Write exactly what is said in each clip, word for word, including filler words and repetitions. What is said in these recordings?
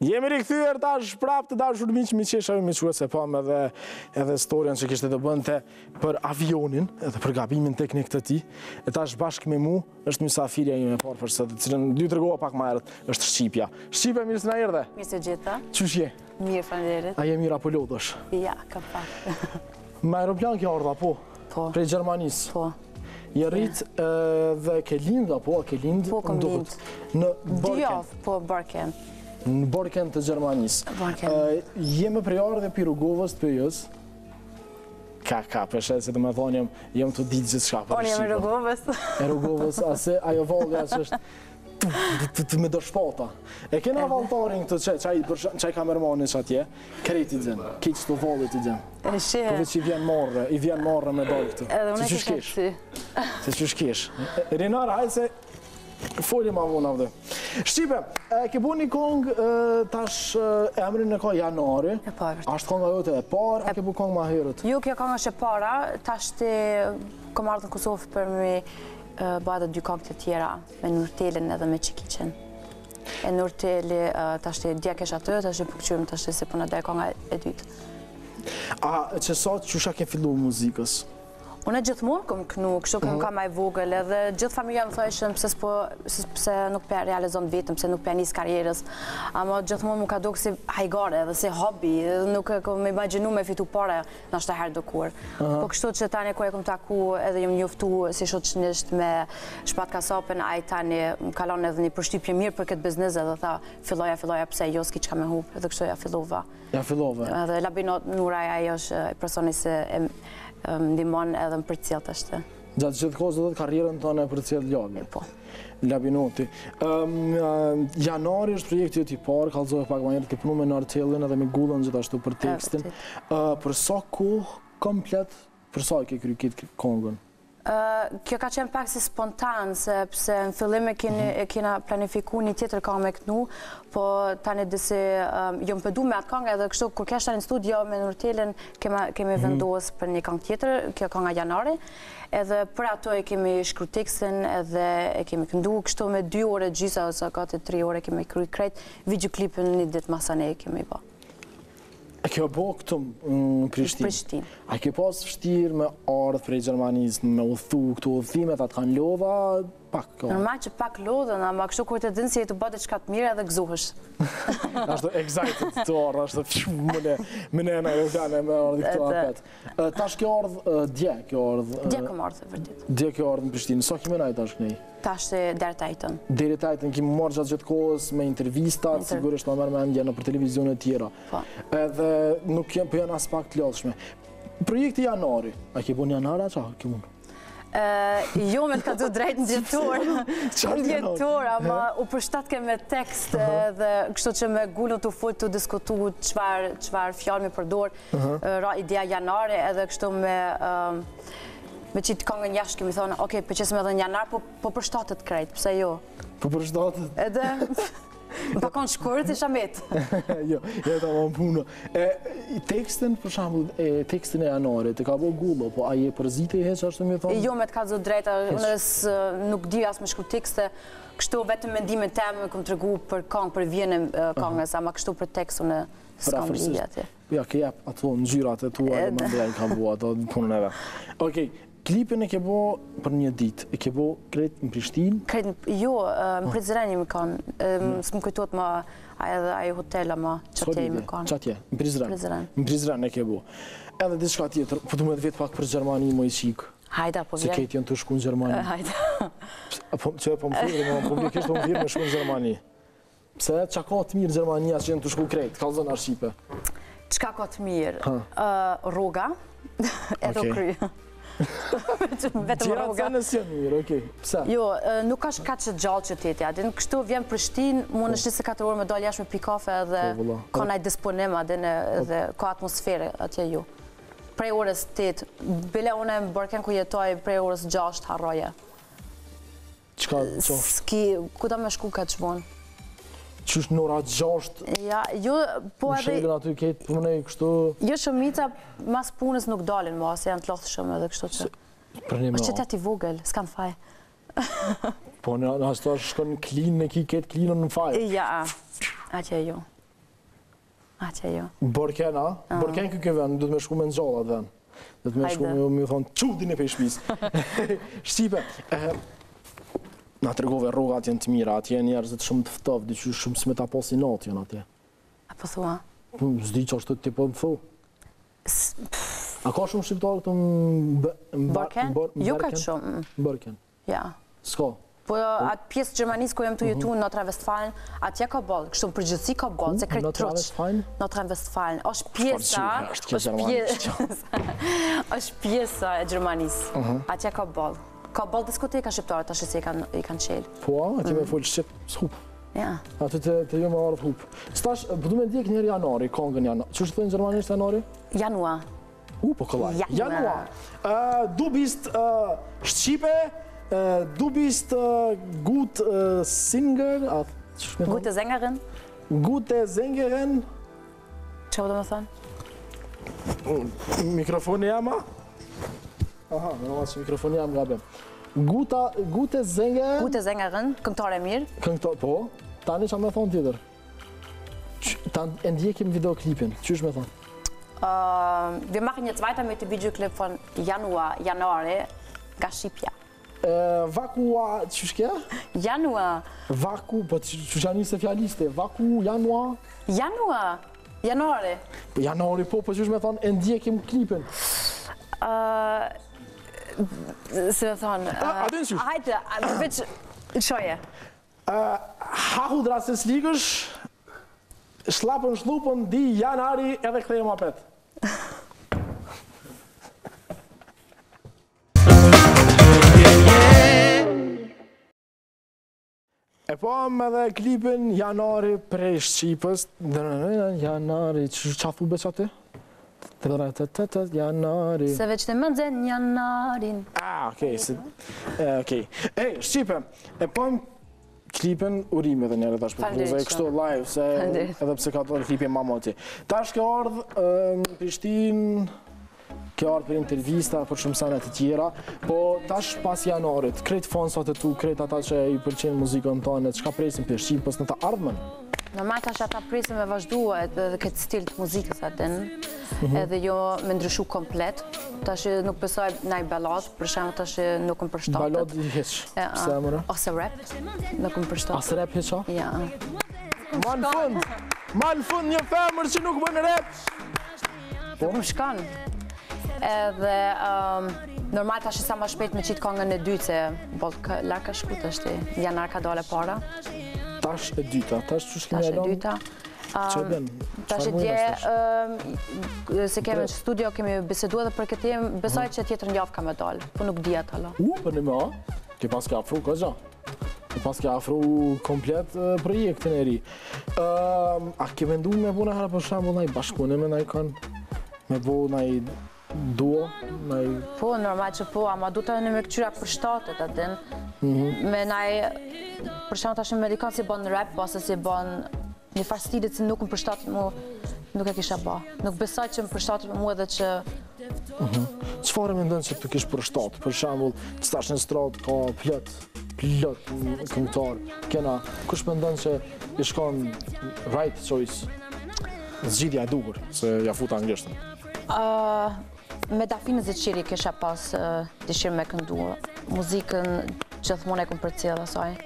Jemi rikthyer tash prapë të dashur miq, miq që shohim miqëse po edhe edhe historinë që kishte të bënte për avionin, edhe për gabimin teknik të tij. E tash bashkë me mua është mysafirja ime e parë për sot, të cilën dy tregova pak më herët, është Shqipja. Shqipja mirë se na erdhe. Mirë se gjeta. Çush je? Mirë, faleminderit. A je mirë apo lodhesh? Ja, kam pak. Me aeroplan ke ardha po? Po. Prej Gjermanisë? Po. Je rrit dhe ke lind apo ke lind? Po, kam lind. Në Dy Borken. javë, po Borken. Në Borken të Gjermanisë. Borken. Jemi prej ardhe për Rrugovës të Pyjës. Ka, ka, përshet se të me thonë jem, jem të ditë gjithë shka për Unë jam e Rrugovës. E Rrugovës, ase ajo volga që është të me dërshpota. E kena valtarin këtë qaj kamermanin që atje, krejt i dzenë, kiq të volit i dzenë. E shë. Përve që i vjen marrë, i vjen marrë me dojë këtë. Edhe unë e Se kisha ty. Se që shkesh. Rinara, hajtë se foli ma vuna vëdhe. Shqipe, ke bu një kongë tash emrin e ka Janari. E po, e vërtet. Ashtë konga jote e parë, a ke bu kongë ma herët? Jo, kjo kongë është e para, tash të kom ardhë në Kosovë për me bëjtë dy kongë të tjera, me Nurtelin edhe me Qikiqen. E Nurteli tash të djekesh atë, tash të përkëqyrim tash të se përna dhe konga e dytë. A që sot që shka ke fillu muzikës? Unë e gjithmonë kom kënu, kështu këm kam aj vogël, edhe gjithë familja më thojshëm pse nuk për realizon vetëm, pse nuk për njës karierës, ama gjithmonë më ka do kësi hajgare edhe si hobby, nuk e kom imaginu me fitu pare në ashtë herë do kur. Po kështu që tani ku e kom taku edhe jem njoftu si shoqënisht me Shpat Kasapin, a i tani më kalon edhe një përshtypje mirë për këtë biznes edhe tha filloja, filloja pse jo s'ki qka me hup, edhe kështu ja fillova. Ja fillove. Edhe Labinot Nuraj ajo është personi se ndimon edhe më përcjell të ashtë. Gjatë gjithë kohës dhe karrierën të në përcjell Labi. Po. Labinoti. Janari është projekti të i parë, kalëzohë pak ma njerë, ke punu me Nartellin edhe me Gullën gjithashtu për tekstin. Për sa kohë komplet, për sa ke kry kitë kongën? Kjo ka qenë pak si spontan, sepse në fillim e kena planifiku një tjetër kongë me kënu, po tani disi jo më pëdu me atë kongë, edhe kështu kur kesh tani në studio me Nurtelin, kemi vendosë për një kongë tjetër, kjo konga Janari, edhe për ato e kemi shkru tekstin, edhe e kemi këndu, kështu me dy ore gjisa, ose gati tri ore kemi kry krejt, videoklipin një ditë masane e kemi ba. A kjo bo këtu në Prishtinë? Prishtinë. A kjo pas vështirë me ardhë prej Gjermanisë, me udhthu këtu udhthimet, atë kanë lodha pak? Normal që pak lodhën, ama kështu kur të dinë si e të bëtë qka të mirë edhe gëzuhësh. Ashtë excited të ardhë, ashtë më në aeroplane me ardhë këtu apet. Tash kjo ardhë dje, kjo ardhë... Dje këm ardhë, vërtit. Dje kjo ardhë në Prishtinë. Sa kime najtë tash kënej? Tash të deri tajtën. Deri tajtën, kemi marrë gjatë gjithë kohës me intervistat, sigurisht më mërë me ndje në për televizionet tjera. Edhe nuk jem për janë as pak të lodhshme. Projekti Janari, a ke bu një Janari, a qa ke bu? Jo me të ka du drejt në gjithor. Në gjithor, ama u përshtat ke me tekst dhe kështu që me gullu të full të diskutu qëfar fjallë me përdor, ra idea Janari edhe kështu me... Me qitë kongën jashtë kemi thonë, okej, për qësëm edhe një janar, po përshtatët krejt, pëse jo? Po përshtatët? Edhe, më pakon shkurët i shamet. Jo, jo ta më punë. Tekstin, për shambull, tekstin e Janarit, e ka bo Gullo, po a je përzite i heqë, ashtë të mi thonë? Jo, me të ka zot drejta, unës nuk di as me shku tekste, kështu vetëm mendimin temë, këmë të regu për kongë, për vjenë kongës, ama kështu për tekstu në s'kam lidhje atje. Ja, ke jep ato në gjyrat e tua dhe më ndrej ka bo ato në punën e ve. Okej. Klipin e ke bo për një dit, e ke bo krejt në Prishtinë? Krejt në, jo, në Prizren jemi kanë, së më kujtot ma edhe ajo hotela ma qatje jemi kanë. Qatje, në Prizren? Në Prizren e ke bo. Edhe diçka tjetër, po të me të vetë pak për Gjermani më i qikë. Hajda, po vjen. Se kejtë janë të shku në Gjermani. Hajda. Që po më firë, po më kështë po më firë me shku në Gjermani. Pse, qa ka të mirë Gjermania që jenë të shku krejt, kalzën a Shqipe? Qka ka të mirë? Rruga, edhe kry. Vetëm rruga. Tjera të së mirë, okej. Pse? Jo, nuk është ka që gjallë qytetja. Kështu vjen Prishtinë, mund është njëse katër orë me dalë jashtë me pi kafe edhe ka naj disponim edhe ka atmosfere atje ju. Prej orës tetë, bile une më Borken ku jetoj prej orës gjashtë harroje. Qka gjashtë? Ku da me shku ka që vonë? Qysh në ora gjashtë? Ja, jo, po edhe... Në shengen aty kejtë përmënej kështu... Jo, shumica mas punës nuk dalin ma, se janë të lothë shumë edhe kështu që... Për një ma... është qëtet i vogël, s'kan faj. Po në ashtë ashtë shkon në klinë, në ki ketë klinën në faj? Ja, atje jo. Atje jo. Borken, a? Borken kë ke vend, du të me shku me në gjalla të vend. Du të me shku me me thonë, qudin e pe shpis. Shqipe, na të regove rrogat jenë të mira, atje njerëzit shumë të ftov, dhe që shumë s'me ta posi natë jenë atje. A po thua? Zdi që ashtë të ti po më thu. A ka shumë shqiptarë këtu në Borken? Jo ka shumë. Borken? Ja. S'ka? Po atë pjesë Gjermanisë ku jem të jetu në Notre Westfalen, atje ka bollë, kështu në përgjithësi ka bollë, se kretë Notre truq. Westfalen? Notre Westfalen. është pjesa, është kjo është pjesa, është pjesa e Gjermanisë. Atje ka bollë. Ka bollë diskoteka shqiptare, tash se i kanë i kanë qelë. Po, atje me folë shqip, s'hup. Ja. Atë të të jo me ardhë hup. Stash, përdu me ndjek njerë janari, kongën janari. Që është të në gjermanisht janari? Janua. U, po këllaj. Janua. Du bist Shqipe, du bist gut singer, Gute Sängerin. Gute Sängerin. Që do më thënë? Mikrofoni jama? Aha, me në që mikrofoni jam gabem. Guta, gute Sänger. Gute Sängerin, këngëtare mirë. Këngëtare, po. Tani që me thonë tjetër? Ta e ndjekim videoklipin, që është me thonë? Uh, wir machen jetzt weiter mit dem Videoclip von Januar, Januari, nga Shqipja. Uh, vakua, që shkja? Januar. Vaku, po që janë se fjaliste, vaku, januar? Januar, Januari. Januari, po, po që është me thonë, e ndjekim klipin. Uh, se me thonë... Uh, a, a hajte, veç, shoje. Uh, hahu drasës ligësh, shlapën shlupën, di janari edhe këthejë ma petë. E po më edhe klipin janari prej Shqipës, janari, që qa thu beq aty? Janari... Se veç të mëndzen janarin. Ah, okej, okej. E, Shqipe, e po më klipin urime dhe njerë tash për përruza e kështu live, se edhe pse ka të dhe klipin ma moti. Tash ke ardhë në Prishtinë, ke ardhë për intervista, për shumë sanet të tjera, po tash pas janarit, krejt fansat e tu, krejt ata që i përqenë muzikën tonë, që ka presin për Shqipës në ta ardhmen? Normal tash ata presin me vazhdua edhe këtë stil të muzikës atin, edhe jo me ndryshu komplet. Tash nuk besoj naj balad, për shemë tash nuk më përshtatët. Balad i heq, pëse mëre? Ose rap, nuk më përshtatët. Ase rap heqa? Ja. Ma në fund, ma në fund një femër që nuk bënë rap! Po më shkan. Edhe, normal tash sa ma shpejt me qitë kongën e dytë, se bolë larka shkut është, janar ka dole para. Tash e dyta, tash që shkime e lëmë? Tash e dyta. Që e ben? Tash e dje, se kemi në studio, kemi bisedu edhe për këtë jem, besoj që tjetër njavë ka me dalë, po nuk dhja të ala. U, për një me a? Ke pas ke afru, ka gja? Ke pas ke afru komplet projektin e ri. A ke vendu me bu në herë për shambull nëj bashkune me nëj kanë? Me bu nëj duo? Po, normal që po, ama du të në me këqyra për shtatët atin. Me nëj, për shambull tash me dikon si bon rap, ose si bon një farë stilit që nuk më përshtatët mu, nuk e kisha ba. Nuk besoj që më përshtatët mu edhe që... Qëfare me ndonë që të kishë përshtatë? Për shambull, që tash në stratë ka plët, plët këngëtarë. Kena, kush me ndonë që i shkon right choice? Zgjidhja e dugur, se ja futa anglishtën. Me Dafinë Zeqiri kisha pas dëshirë me këndu. Muzikën gjithmonë e këm përcjellë asaj.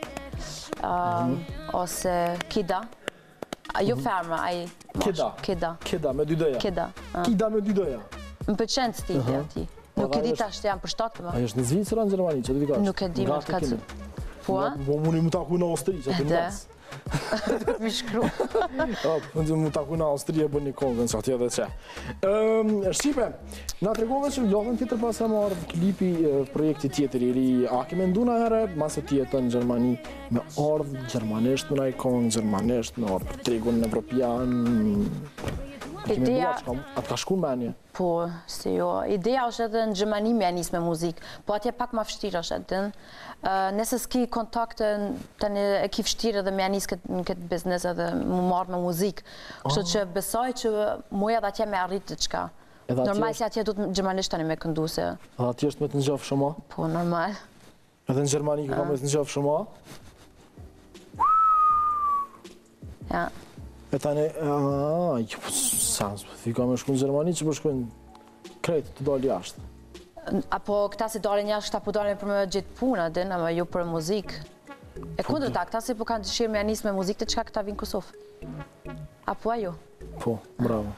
Ose Kida. Jo ferma, ai... Kida? Kida. Kida, me dy dëja? Kida. Kida me dy dëja? Më përqenë stili ati. Nuk e di tash të jam përshtatë më. Ajo është në Zvicra në Gjermani, që të di ka është? Nuk e di me të ka të... Po, a? Po, muni mu taku në Austri, që të në nësë. Dhe të mi shkru. Më mu taku në Austri e bën një kongën, që atje dhe që. Shqipe, nga të regove që lodhën tjetër pas e marrë klipi projekti tjetër i ri, a keme ndu në herë, masë tjetër në Gjermani, me ardhë gjermanisht me naj kongë, gjermanisht me ardhë për tregun në Evropian, Ideja... A të ka shku në menje? Po, si jo. Ideja është edhe në Gjermani me anis me muzikë, po atje pak ma fështirë është edhe. Nëse s'ki kontakte, tani e ki fështirë edhe me anis në këtë biznes edhe më marrë me muzikë. Kështë që besoj që mu edhe atje me arritë të qka. Normal si atje du të Gjermanisht tani me këndu se... Edhe atje është me të nxofë shumë? Po, normal. Edhe në Gjermani ka me të nxofë shumë? Ja. E tani, aaa, sa, fi ka me shku në Gjermani që po shkojnë krejt të dalë jashtë. Apo këta si dalin jashtë, këta po dalin për me gjithë puna, din, ama ju për muzikë. E kundër ta, këta si po kanë dëshirë me anis me muzikë të qka këta vinë Kosovë. Apo ajo? Po, bravo.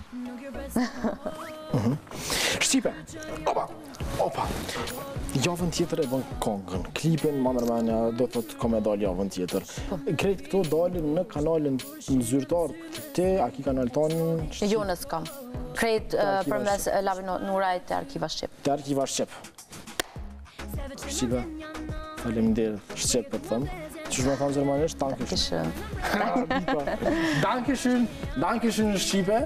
Shqipe, opa, opa. Javën tjetër e bën kongën, klipin, ma mërmenja, do të të kome dalë javën tjetër. Krejt këto dalin në kanalin në zyrtar të te, a ki kanal tonë? Jo në s'kam. Krejt për mes Lavin Nurajt të Arkiva Shqip. Të Arkiva Shqip. Shqipe, faleminderit, Shqip për të thëmë. Që shme thamë zërmanisht, dankeshën. Dankeshën, dankeshën Shqipe.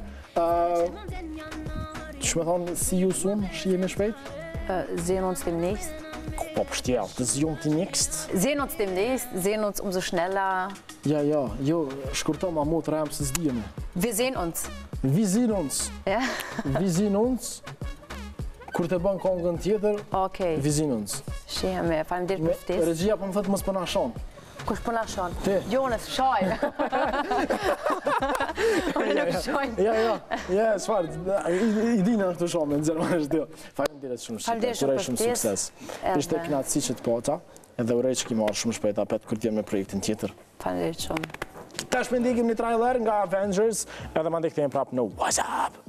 Që shme thamë, see you soon, shijemi shpejt? Sehen uns demnächst. Po përshtia, të zjom të njekst. Sehen uns demnächst, sehen uns umso schneller. Ja, ja, jo, shkurta ma mot rëmë se s'dijeme. Wir sehen uns. Vi zin uns. Ja. Vi zin uns. Kur të bën kongën tjetër, Okej. vi zin uns. Shihemi, faleminderit për ftesë. Regjia po më thëtë mos pëna shon. Kush po na shon? Ti. Jonas, shoj. Unë nuk shoj. Ja, ja, ja, sfar, i dina në këtë shonë, në Gjermanisht jo. Faleminderit shumë Shqipe, Faleminderit të urej shumë shumë për ftesë. sukses. Ishte knatësi që të pata, edhe urej që ki marrë shumë shpejt apet kur t'jem me projektin tjetër. Faleminderit shumë. Ta shpendikim një trailer nga Avengers, edhe ma ndikëtejmë prapë në WhatsApp.